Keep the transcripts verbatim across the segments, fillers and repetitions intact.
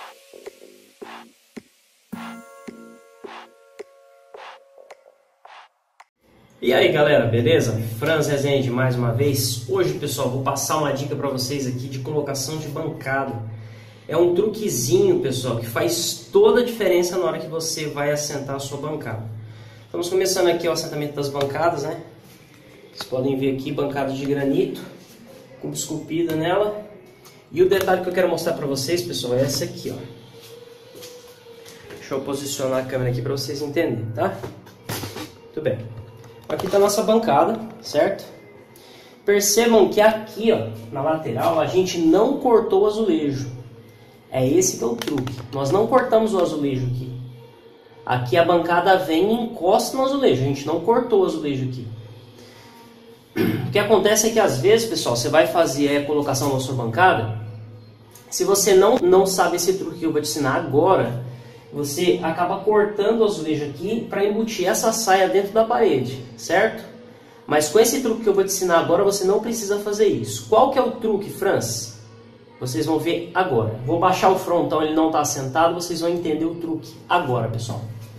E aí galera, beleza? Franz Rezende mais uma vez. Hoje, pessoal, vou passar uma dica para vocês aqui de colocação de bancada. É um truquezinho, pessoal, que faz toda a diferença na hora que você vai assentar a sua bancada. Estamos começando aqui o assentamento das bancadas, né? Vocês podem ver aqui, bancada de granito, cubo esculpida nela. E o detalhe que eu quero mostrar para vocês, pessoal, é esse aqui, ó. Deixa eu posicionar a câmera aqui para vocês entenderem, tá? Muito bem. Aqui está a nossa bancada, certo? Percebam que aqui, ó, na lateral, a gente não cortou o azulejo. É esse que é o truque. Nós não cortamos o azulejo aqui. Aqui a bancada vem e encosta no azulejo. A gente não cortou o azulejo aqui. O que acontece é que às vezes, pessoal, você vai fazer a colocação na sua bancada. Se você não, não sabe esse truque que eu vou te ensinar agora, você acaba cortando o azulejo aqui para embutir essa saia dentro da parede, certo? Mas com esse truque que eu vou te ensinar agora, você não precisa fazer isso. Qual que é o truque, Franz? Vocês vão ver agora. Vou baixar o frontão, ele não está assentado, vocês vão entender o truque agora, pessoal.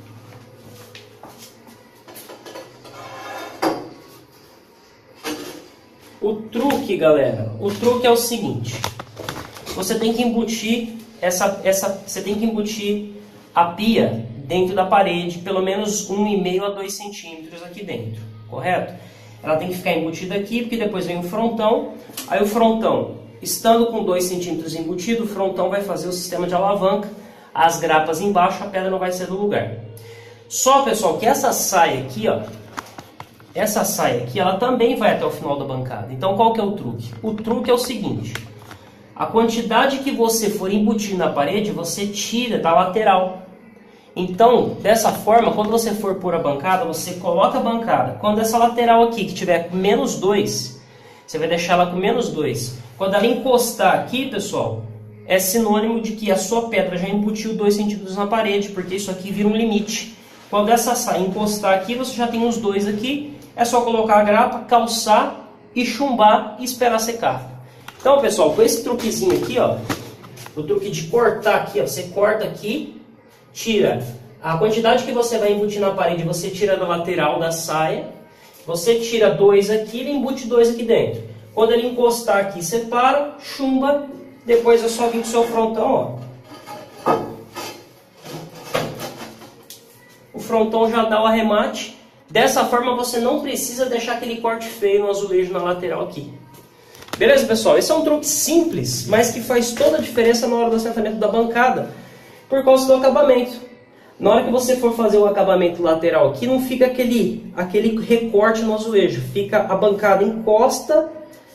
O truque, galera, o truque é o seguinte. Você tem que embutir essa, essa, você tem que embutir a pia dentro da parede, pelo menos um e meio a dois centímetros aqui dentro, correto? Ela tem que ficar embutida aqui, porque depois vem o frontão. Aí o frontão, estando com dois centímetros embutido, o frontão vai fazer o sistema de alavanca, as grapas embaixo, a pedra não vai ser do lugar. Só, pessoal, que essa saia aqui, ó, essa saia aqui, ela também vai até o final da bancada. Então, qual que é o truque? O truque é o seguinte: a quantidade que você for embutir na parede, você tira da lateral. Então, dessa forma, quando você for pôr a bancada, você coloca a bancada. Quando essa lateral aqui, que tiver com menos dois, você vai deixar ela com menos dois. Quando ela encostar aqui, pessoal, é sinônimo de que a sua pedra já embutiu dois centímetros na parede, porque isso aqui vira um limite. Quando essa saia encostar aqui, você já tem os dois aqui. É só colocar a grapa, calçar e chumbar e esperar secar. Então, pessoal, com esse truquezinho aqui, ó, o truque de cortar aqui, ó, você corta aqui, tira a quantidade que você vai embutir na parede, você tira da lateral da saia, você tira dois aqui e embute dois aqui dentro. Quando ele encostar aqui, separa, chumba, depois é só vir com o seu frontão, ó. O frontão já dá o arremate. Dessa forma você não precisa deixar aquele corte feio no azulejo na lateral aqui. Beleza, pessoal? Esse é um truque simples, mas que faz toda a diferença na hora do assentamento da bancada, por causa do acabamento. Na hora que você for fazer o acabamento lateral aqui, não fica aquele, aquele recorte no azulejo. Fica a bancada encosta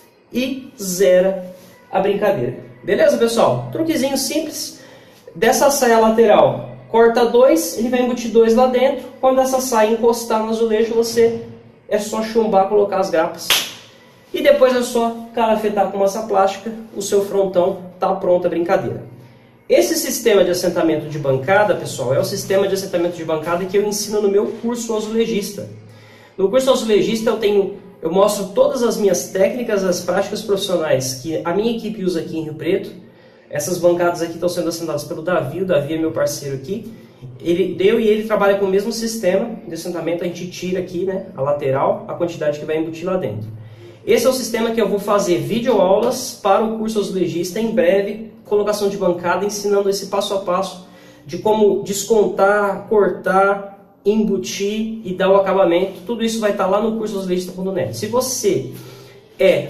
e zera a brincadeira. Beleza, pessoal? Truquezinho simples. Dessa saia lateral, corta dois, ele vai embutir dois lá dentro. Quando essa saia encostar no azulejo, você é só chumbar, colocar as grapas. E depois é só calafetar com massa plástica, o seu frontão está pronta a brincadeira. Esse sistema de assentamento de bancada, pessoal, é o sistema de assentamento de bancada que eu ensino no meu curso azulejista. No curso azulejista eu tenho, eu mostro todas as minhas técnicas, as práticas profissionais que a minha equipe usa aqui em Rio Preto. Essas bancadas aqui estão sendo assentadas pelo Davi, o Davi é meu parceiro aqui. Ele, eu e ele trabalham com o mesmo sistema de assentamento, a gente tira aqui, né, a lateral, a quantidade que vai embutir lá dentro. Esse é o sistema que eu vou fazer videoaulas para o curso azulejista em breve, colocação de bancada, ensinando esse passo a passo de como descontar, cortar, embutir e dar o acabamento. Tudo isso vai estar lá no curso azulejista ponto net. Se você é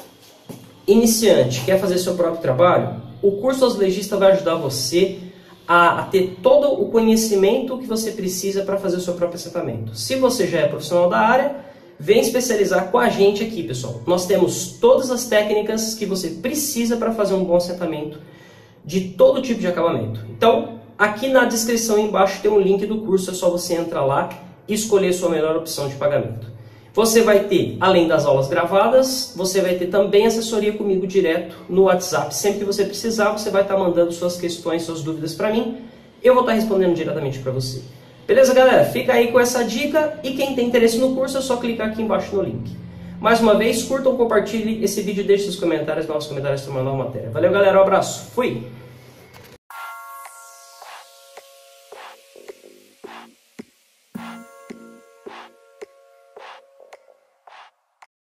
iniciante, quer fazer seu próprio trabalho, o curso azulejista vai ajudar você a, a ter todo o conhecimento que você precisa para fazer o seu próprio assentamento. Se você já é profissional da área, vem especializar com a gente aqui, pessoal. Nós temos todas as técnicas que você precisa para fazer um bom assentamento de todo tipo de acabamento. Então, aqui na descrição embaixo tem um link do curso, é só você entrar lá e escolher sua melhor opção de pagamento. Você vai ter, além das aulas gravadas, você vai ter também assessoria comigo direto no WhatsApp. Sempre que você precisar, você vai estar mandando suas questões, suas dúvidas para mim. Eu vou estar respondendo diretamente para você. Beleza, galera? Fica aí com essa dica e quem tem interesse no curso é só clicar aqui embaixo no link. Mais uma vez, curtam, compartilhem esse vídeo, deixem seus comentários, nossos comentários sobre uma nova matéria. Valeu, galera, um abraço, fui!